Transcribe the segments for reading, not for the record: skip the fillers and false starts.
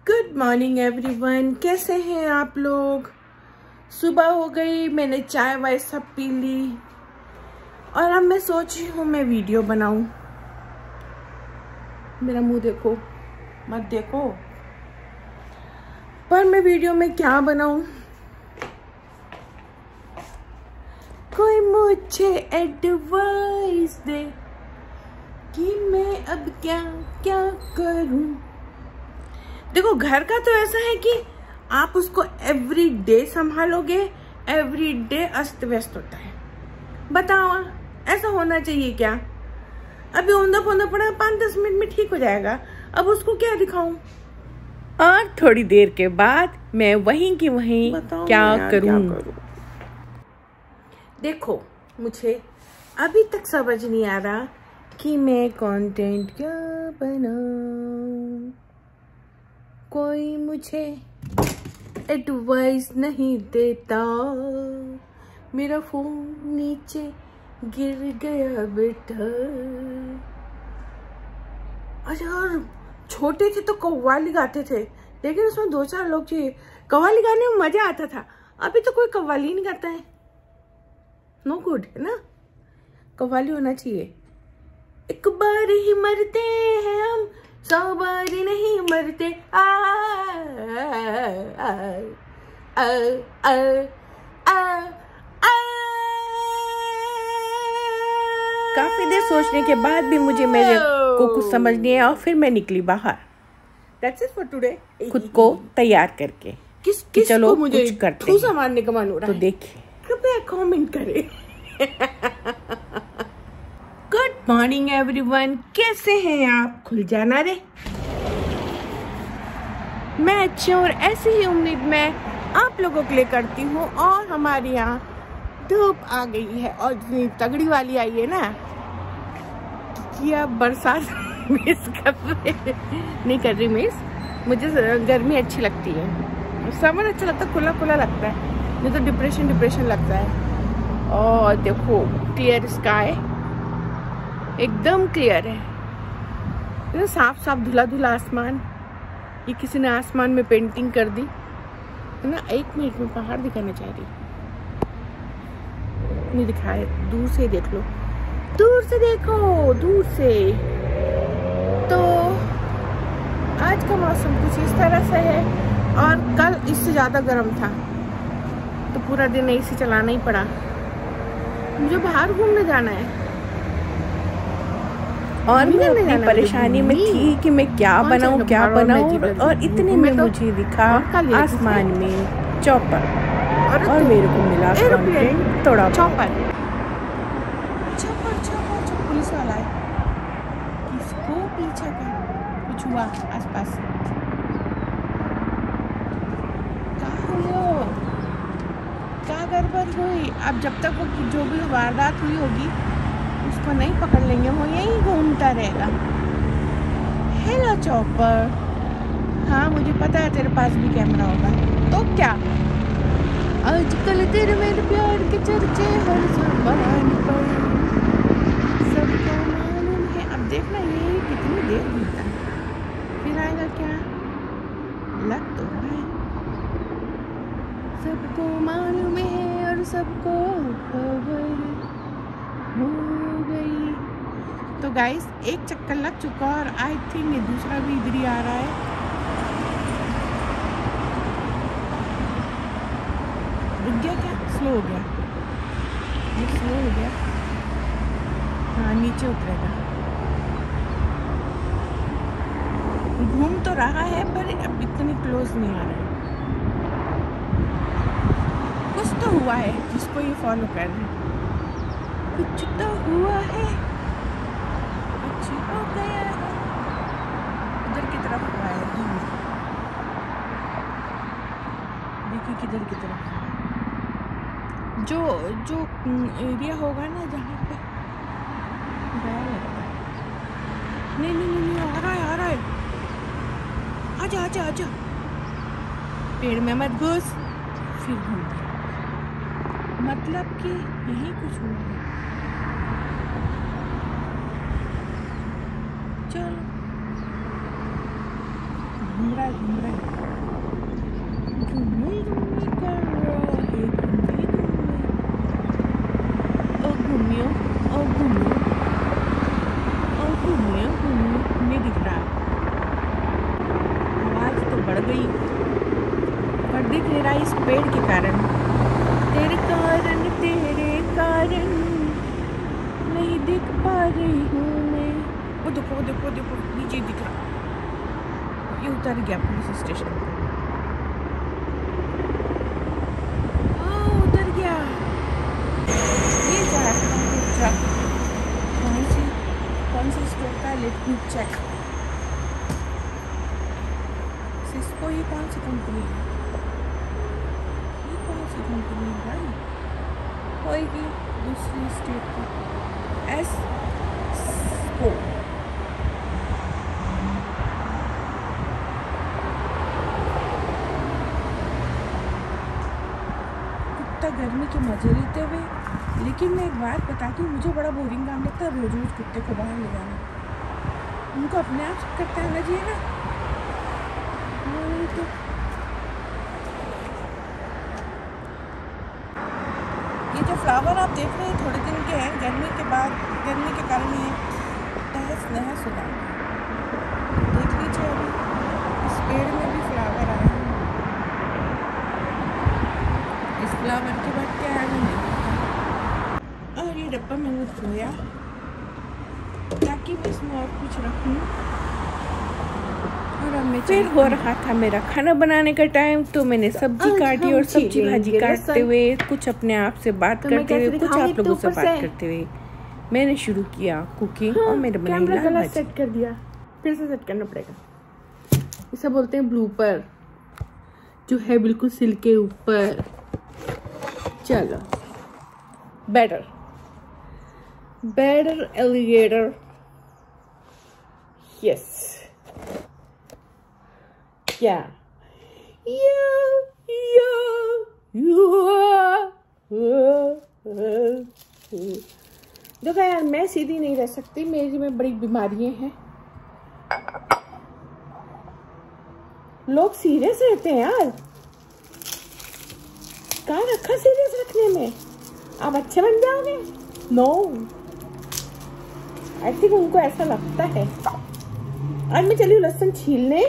Good morning everyone, कैसे हैं आप लोग। सुबह हो गई, मैंने चाय वाय सब पी ली और अब मैं सोच रही हूँ मैं वीडियो बनाऊं। मेरा मुंह देखो, मत देखो, पर मैं वीडियो में क्या बनाऊं। कोई मुझे एडवाइस दे कि मैं अब क्या क्या करूं। देखो, घर का तो ऐसा है कि आप उसको एवरी डे संभालोगे, एवरी डे अस्त व्यस्त होता है। बताओ, ऐसा होना चाहिए क्या। अभी औंधा पौंधा पड़ा, 5-10 मिनट में ठीक हो जाएगा, अब उसको क्या दिखाऊं। और थोड़ी देर के बाद मैं वहीं की वहीं क्या करूं। देखो, मुझे अभी तक समझ नहीं आ रहा कि मैं कंटेंट क्या बनाऊं। कोई मुझे एडवाइस नहीं देता। मेरा फोन नीचे गिर गया बेटा। अच्छा, छोटे थे तो कव्वाली गाते थे, लेकिन उसमें 2-4 लोग चाहिए। कव्वाली गाने में मजा आता था। अभी तो कोई कव्वाली नहीं गाता है। नो गुड है ना, कव्वाली होना चाहिए। एक बार ही मरते हैं हम, 100 बार नहीं मरते। आ, आ, आ, आ, आ, आ। काफी देर सोचने के बाद भी मुझे मेरे को कुछ समझ नहीं आया और फिर मैं निकली बाहर। That's it for today. खुद को तैयार करके चलो मुझे कुछ करते हैं। मारने का मन हो रहा है तो देखिए, कृपया कमेंट करें। गुड मॉर्निंग एवरीवन, कैसे हैं आप। खुल जाना रे। मैं अच्छी और ऐसी ही उम्मीद मैं आप लोगों के लिए करती हूँ। और हमारे यहाँ धूप आ गई है और इतनी तगड़ी वाली आई है ना कि अब बरसात मिस कर रही नहीं कर रही मिस। मुझे गर्मी अच्छी लगती है, समर अच्छा लगता है, खुला खुला लगता है, नहीं तो डिप्रेशन लगता है। और देखो, क्लियर स्काई एकदम क्लियर है, साफ साफ धुला धुला आसमान। ये किसी ने आसमान में पेंटिंग कर दी है ना। 1 मिनट में पहाड़ दिखाना चाह रही, नहीं दिखाए। दूर से देख लो, दूर से देखो, दूर से। तो आज का मौसम कुछ इस तरह से है और कल इससे ज्यादा गर्म था, तो पूरा दिन एसी चलाना ही पड़ा। मुझे बाहर घूमने जाना है और मैं अपनी परेशानी में थी कि मैं क्या बनाऊं और इतने में मुझे दिखा आसमान में चॉपर और मेरे को मिला कंटेंट थोड़ा चॉपर। पुलिस वाला है, किसको पीछा कर कुछ हुआ आसपास। क्या गड़बड़ हुई। अब जब तक वो जो भी वारदात हुई होगी उसको नहीं पकड़ लेंगे, वो यहीं घूमता रहेगा। हेलो चॉपर, हाँ मुझे पता है तेरे पास भी कैमरा होगा, तो क्या। आजकल तेरे मेरे प्यार के चर्चे हर ज़बान पर, सबको मालूम है। अब देखना ये कितनी देर घूमता है, फिर आएगा क्या। लग तो रहा है सबको मालूम है और सबको खबर हो गई। तो गाइस, एक चक्कर लग चुका और आई थिंक ये दूसरा भी इधर ही आ रहा है। रुक गया क्या, स्लो हो गया, ये स्लो हो गया। हाँ, नीचे उतरेगा। घूम तो रहा है पर अब इतनी क्लोज नहीं आ रहा है। कुछ तो हुआ है जिसको ये फॉलो कर रहे हैं, कुछ तो हुआ है, कुछ हो गया है। उधर की तरफ हुआ है, दूर देखिए किधर की तरफ। जो एरिया होगा ना जहाँ पे गया लगता है। नहीं, आ रहा है। आजा। पेड़ में मत घुस, फिर घूम। मतलब कि यही कुछ हुआ है। चलो घूम रहा है घूमी कर रहा है घूमियो नहीं दिख रहा। आवाज तो बढ़ गई पर दिख नहीं रहा इस पेड़ के कारण। तेरे कारण नहीं दिख पा रही हूँ मैं। वो देखो नीचे दिख रहा। ये उतर गया पुलिस स्टेशन पे। उतर गया। ये जा रहा ट्रक कौन सी स्टोर का? Let me check. सिस्को ये कौन सी कंपनी है? ये कौन सी कंपनी है भाई? होएगी दूसरी स्टेट की। एस्को। कुत्ता गर्मी के मजे लेते हुए। लेकिन मैं एक बात बताती हूँ, मुझे बड़ा बोरिंग काम लगता है रोज कुत्ते को बाहर ले जाना। उनको अपने आप करते आना चाहिए ना। तो ये जो फ्लावर आप देख रहे हैं थोड़े दिन के हैं। गर्मी के कारण ये तहस नहस हो जाएंगे। देख लीजिए अभी इस पेड़ में भी फ्लावर आए हैं। इस फ्लावर के बाद क्या है नहीं। और ये डब्बा मैंने धोया ताकि मैं इसमें और कुछ रखूँ। और अब मैं फिर हो रहा था मेरा खाना बनाने का टाइम, तो मैंने सब्जी काटी और सब्जी भाजी काटते हुए कुछ अपने आप से बात करते हुए कुछ आप लोगों से बात करते हुए मैंने शुरू किया कुकिंग। और मैंने बनाई लाल भाजी। सेट कर दिया, फिर से सेट करना पड़ेगा। इसे बोलते हैं ब्लूपर, जो है बिल्कुल सिल के ऊपर। चलो बेटर एलिगेटर। यस क्या देखो यार, मैं सीधी नहीं रह सकती, मेरी में बड़ी बीमारियां हैं। लोग सीरियस रहते हैं यार। कहाँ रखा सीरियस रखने में? आप अच्छे बन जाओगे? नो, आई थिंक उनको ऐसा लगता है। आज मैं चली हूँ लहसुन छीलने।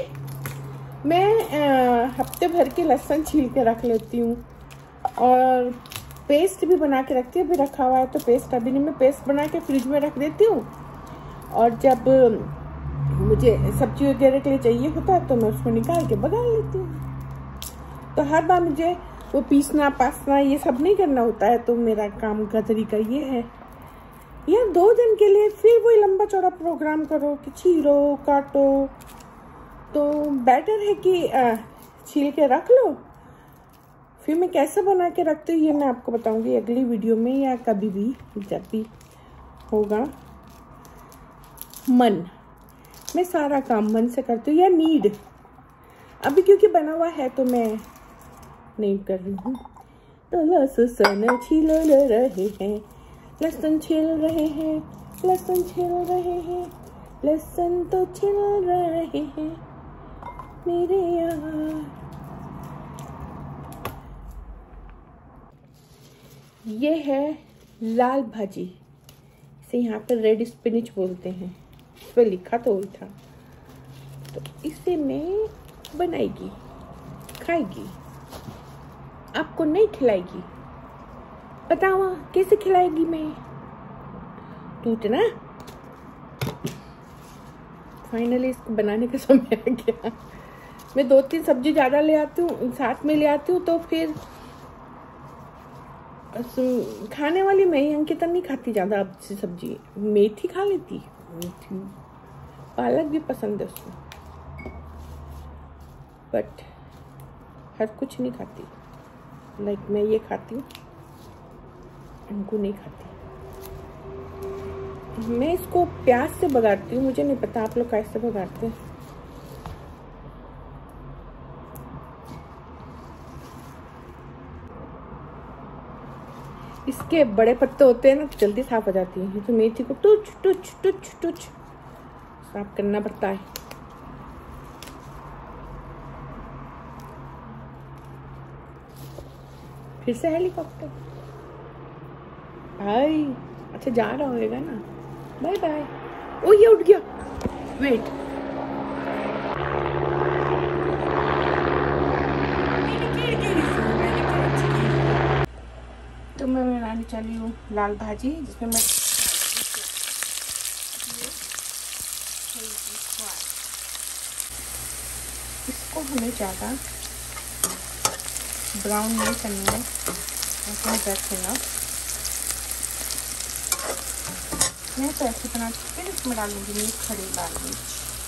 मैं हफ्ते भर के लहसुन छील के रख लेती हूँ और पेस्ट भी बना के रखती हूँ। अभी रखा हुआ है तो पेस्ट अभी नहीं, मैं पेस्ट बना के फ्रिज में रख देती हूँ। और जब मुझे सब्जी वगैरह के लिए चाहिए होता है तो मैं उसको निकाल के बघार लेती हूँ। तो हर बार मुझे वो पीसना पासना ये सब नहीं करना होता है। तो मेरा काम का तरीका ये है। यार 2 दिन के लिए फिर वही लंबा चौड़ा प्रोग्राम करो कि छीलो काटो, तो बेटर है कि छील के रख लो। फिर मैं कैसे बना के रखती हूँ ये मैं आपको बताऊंगी अगली वीडियो में, या कभी भी जब भी होगा। मैं सारा काम मन से करती हूँ, या नीड। अभी क्योंकि बना हुआ है तो मैं नहीं कर रही हूँ। तो लहसुन छील रहे हैं, लहसुन छील रहे हैं, लहसुन छील रहे हैं, लहसुन तो छील रहे हैं मेरे यार। ये है लाल भाजी, इसे यहाँ पर रेड स्पिनिच बोलते हैं। इस पर लिखा तो वही था। तो इसे मैं बनाएगी, खाएगी, आपको नहीं खिलाएगी। बताओ कैसे खिलाएगी मैं? टूट ना। फाइनली इसको बनाने का समय आ गया। मैं 2-3 सब्जी ज़्यादा ले आती हूँ, साथ में ले आती हूँ, तो फिर खाने वाली मैं ही। अंकिता नहीं खाती ज़्यादा अच्छी सब्जी। मेथी खा लेती, मेथी पालक भी पसंद है उसको, बट हर कुछ नहीं खाती। लाइक मैं ये खाती हूँ, उनको नहीं खाती। मैं इसको प्याज से बघारती हूँ, मुझे नहीं पता आप लोग कैसे बघारते हैं। इसके बड़े पत्ते होते हैं ना, जल्दी साफ हो जाती है। तो मेथी को टुच टुच टुच टुच साफ करना पड़ता है। फिर से हेलीकॉप्टर। भाई अच्छा जा रहा होगा ना। Bye bye. ओ ये उठ गया, वेट। तो मैं बनाने चली हूँ लाल भाजी, जिसमें मैं इसको हमें ज़्यादा ब्राउन नहीं करना है, मैं तो ऐसे बनाती हूँ। फिर इसमें डालूंगी मैं खड़ी लाल मिर्च।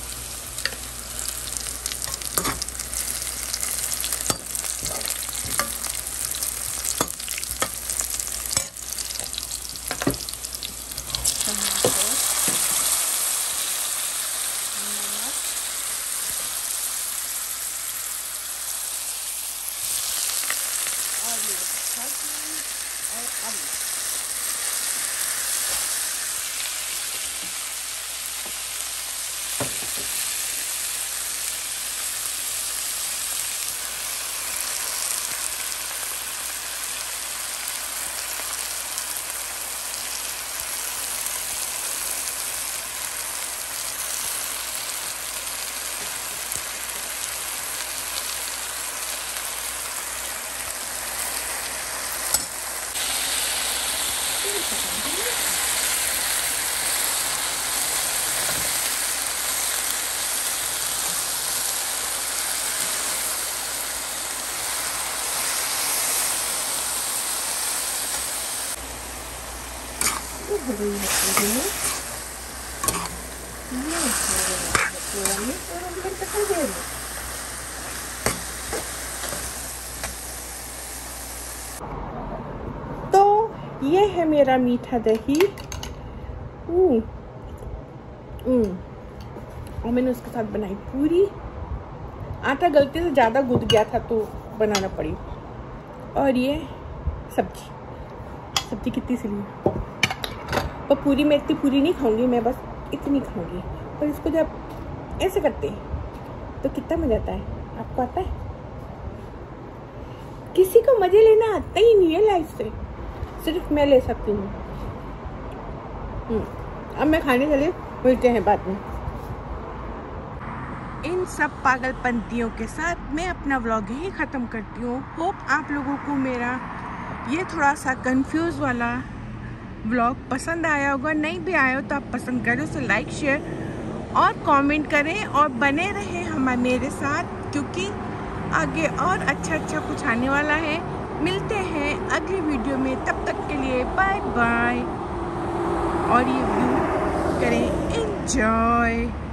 तो ये है मेरा मीठा दही। और मैंने उसके साथ बनाई पूरी। आटा गलती से ज़्यादा गूंद गया था तो बनाना पड़ी। और ये सब्जी कितनी सी ली, और पूरी मैं इतनी पूरी नहीं खाऊंगी, मैं बस इतनी खाऊंगी। और इसको जब ऐसे करते हैं तो कितना मजा आता है, आपको आता है? किसी को मजे लेना आता ही नहीं है लाइफ से, सिर्फ मैं ले सकती हूँ। अब मैं खाने चले, मिलते हैं बाद में। इन सब पागलपंतियों के साथ मैं अपना व्लॉग यही ख़त्म करती हूँ। होप आप लोगों को मेरा ये थोड़ा सा कंफ्यूज वाला व्लॉग पसंद आया होगा। नहीं भी आया हो तो आप पसंद करें, उसे लाइक शेयर और कमेंट करें और बने रहें मेरे साथ, क्योंकि आगे और अच्छा कुछ आने वाला है। मिलते हैं अगली वीडियो में, तब तक के लिए बाय बाय। और ये व्यू करें एंजॉय।